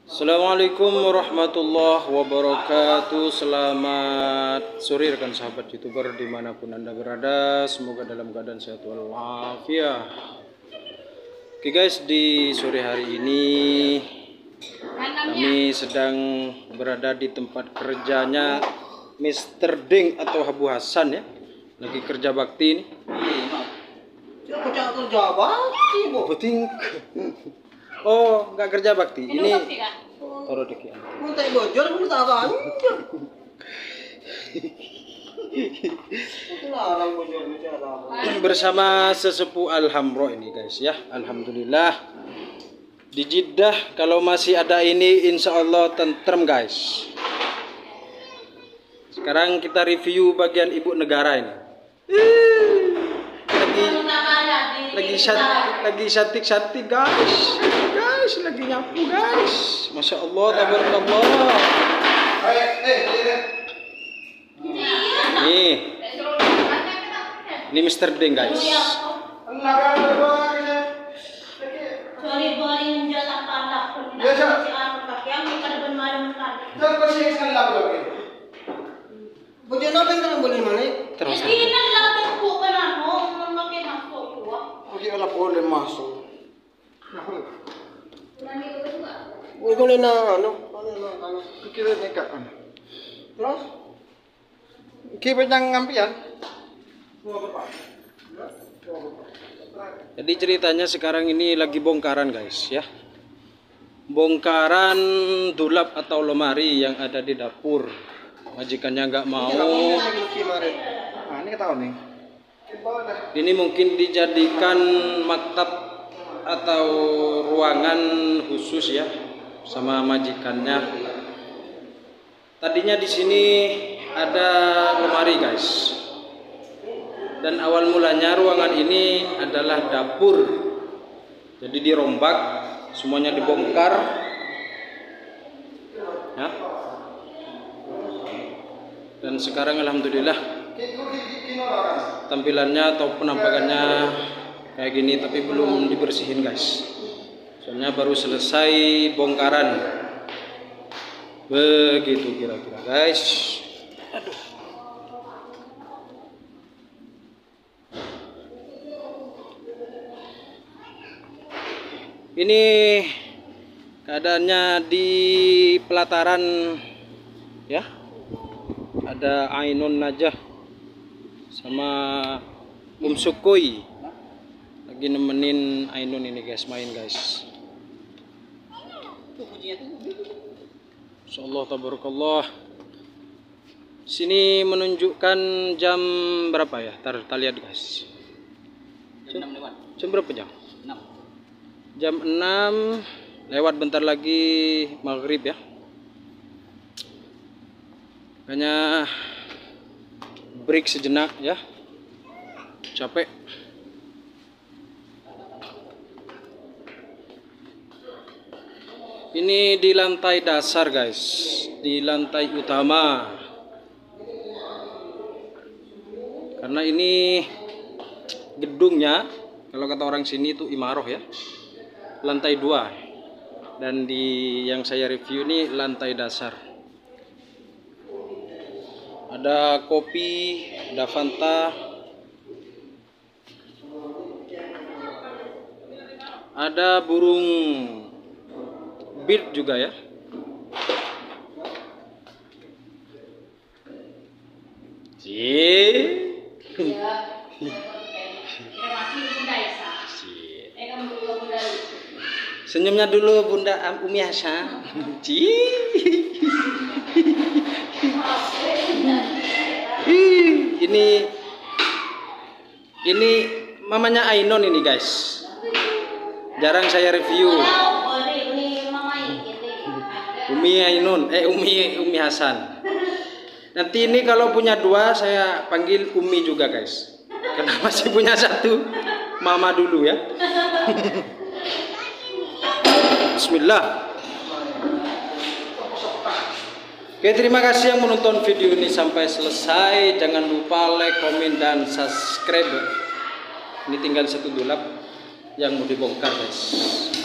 Assalamualaikum warahmatullahi wabarakatuh. Selamat sore rekan sahabat YouTuber dimanapun Anda berada. Semoga dalam keadaan sehat walafiat. Oke guys, di sore hari ini kami sedang berada di tempat kerjanya Mr. Ding atau Abu Hasan ya. Lagi kerja bakti ini. Kerja bakti, Oh, nggak kerja bakti. Ini taruh dikit. minta bocor, minta apa? Bersama sesepuh Alhamro ini guys ya. Alhamdulillah di Jeddah kalau masih ada ini insya Allah tentrem guys. Sekarang kita review bagian ibu negara ini. Lagi cantik guys. Lagi nyapu guys. Masya Allah, tabarakallah. Ini Mr. Ding guys. Terus. Boleh masuk. Boleh na ano? Kira nekat kan. Terus? Kita yang ngampian. Jadi ceritanya sekarang ini lagi bongkaran guys ya. Bongkaran dulap atau lemari yang ada di dapur. Majikannya nggak mau. Ini ketahuan nih. Ini mungkin dijadikan maktab atau ruangan khusus ya sama majikannya. Tadinya di sini ada lemari guys. Dan awal mulanya ruangan ini adalah dapur. Jadi dirombak, semuanya dibongkar. Ya. Dan sekarang alhamdulillah tampilannya atau penampakannya kayak gini, tapi belum dibersihin guys. Soalnya baru selesai bongkaran. Begitu kira-kira guys. Aduh. Ini keadaannya di pelataran ya. Ada Ainun Najah sama Sukoi lagi nemenin Ainun ini guys, main guys. Insyaallah tabarakallah. Sini menunjukkan jam berapa ya? Kita lihat guys. Jam berapa jam? 6. Jam 6 lewat, bentar lagi maghrib ya. Makanya break sejenak ya. Capek. Ini di lantai dasar guys, di lantai utama. Karena ini gedungnya, kalau kata orang sini itu imaroh ya, lantai 2. Dan di yang saya review ini lantai dasar. Ada kopi, ada Fanta, ada burung bird juga ya. Senyumnya dulu Bunda Umi Hasan. Ini mamanya Ainun ini guys. Jarang saya review. Umi Ainun, Umi Hasan. Nanti ini kalau punya 2 saya panggil Umi juga guys. Karena masih punya 1, mama dulu ya. Bismillah. Oke, terima kasih yang menonton video ini sampai selesai. Jangan lupa like, komen, dan subscribe. Ini tinggal 1 dulap yang mau dibongkar guys.